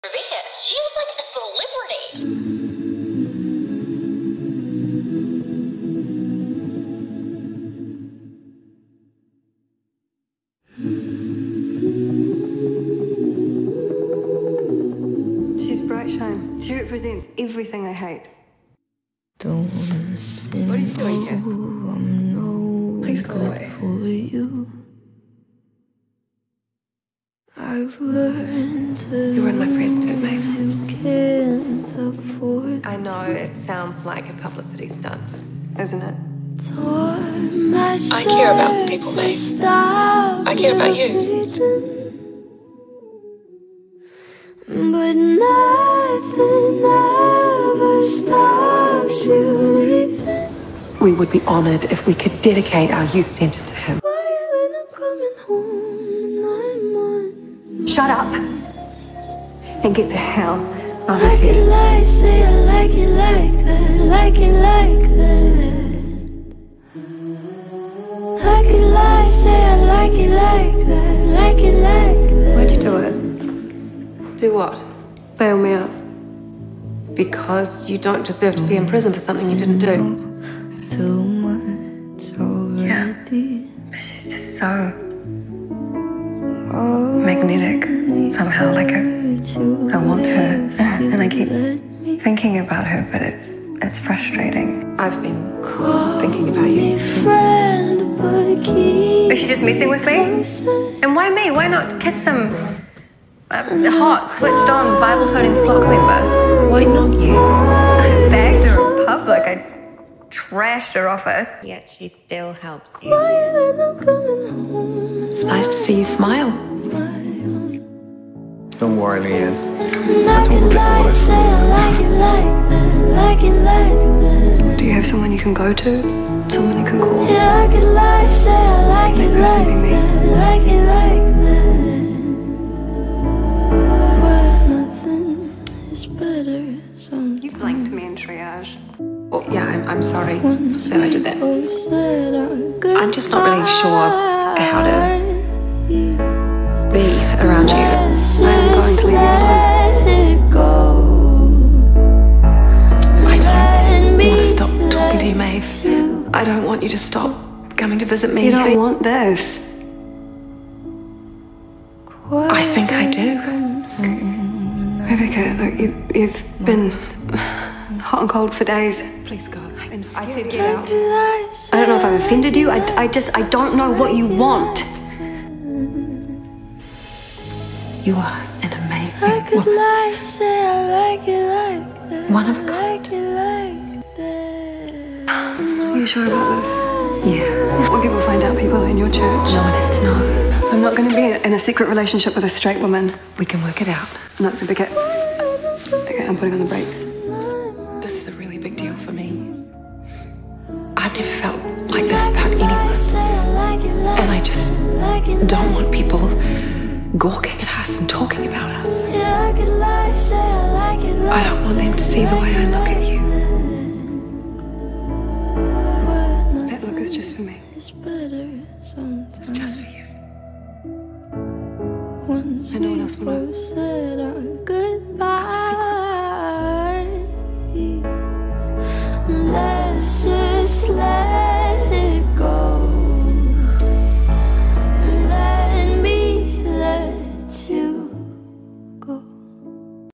Rebekah, she was like a celebrity. She's bright shine. She represents everything I hate. What are you doing here? Please go away. You ruined my prayers too, Maeve. I know it sounds like a publicity stunt, Isn't it? I care about people, Maeve. I care about you. But nothing ever stops you leaving. We would be honoured if we could dedicate our youth centre to him. When I'm coming home and I'm on. Shut up and get the hell out of Like it here. like, say I like it like that, like it like that. Like it like, say I like it like that, like it like that. Why'd you do it? Do what? Bail me out. Because you don't deserve to be in prison for something you didn't do. Too much already. She's just so magnetic. Somehow, like I want her, and I keep thinking about her, but it's frustrating. I've been thinking about you. Friend, but keep Is she just messing with me? And why me? Why not kiss some hot, switched on, Bible-toting flock member? Why not you? I bagged her in public. I trashed her office. Yet she still helps you. when I'm coming home. It's nice to see you smile. Don't worry, Leanne. Like it like, say I like it like that, like it like that. Do you have someone you can go to? Someone you can call? Yeah, I could like, say I like it That person be me. like it like that. But nothing is better sometimes. You blanked me in triage. Oh, yeah, I'm sorry that I did that. I'm I'm just not really sure how to be around you. I'm going to leave you I don't want to stop talking to you, Maeve. I don't want you to stop coming to visit me. You don't want this. I think I do. Rebekah, look, you've been hot and cold for days. Please go. I said get out. I don't know if I've offended you. I don't know what you want. You are an amazing I could woman. like, say I like it like that. One of a kind. Like it like that. Are you sure about this? Yeah, When people find out people are in your church, no one has to know. I'm not going to be in a secret relationship with a straight woman. We can work it out. No, Rebekah. Okay, I'm putting on the brakes. This is a really big deal for me. I've never felt like this about anyone. And I just don't want people gawking at us and talking about us. Yeah, I could like, say I like it like I don't want them to see the way I look at